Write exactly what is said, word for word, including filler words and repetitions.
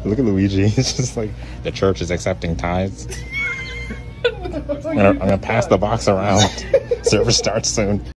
Look at Luigi. He's just like, the church is accepting tithes. I'm gonna, I'm gonna pass the box around. Service starts soon.